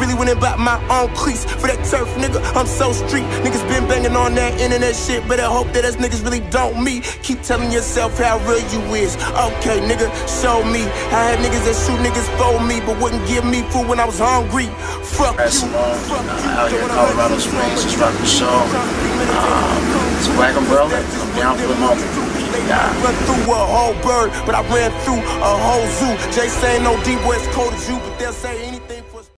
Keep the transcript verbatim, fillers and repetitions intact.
really went and bought my own cleats for that turf, nigga. I'm so street. Niggas been banging on that internet shit, but I hope that us niggas really don't meet. Keep telling yourself how real you is. Okay, nigga, show me. I had niggas that shoot niggas for me, but wouldn't give me food when I was hungry. Fuck Raz you. Simone, Fuck uh, you. out here in Colorado Springs, just rocking the show. Um, it's Black Umbrella. I'm down for the moment. Yeah. Run through a whole bird, but I ran through a whole zoo. Jay saying no D-boy as cold as you, but they'll say anything for